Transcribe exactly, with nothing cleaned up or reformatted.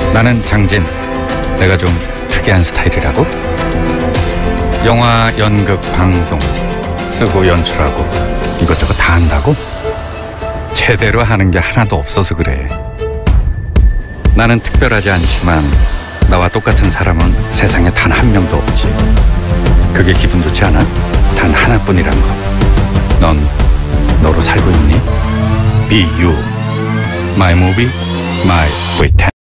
나는 장진. 내가 좀 특이한 스타일이라고? 영화, 연극, 방송 쓰고 연출하고 이것저것 다 한다고? 제대로 하는 게 하나도 없어서 그래. 나는 특별하지 않지만 나와 똑같은 사람은 세상에 단 한 명도 없지. 그게 기분 좋지 않아? 단 하나뿐이란 거. 넌 너로 살고 있니? Be you. My movie, my weekend.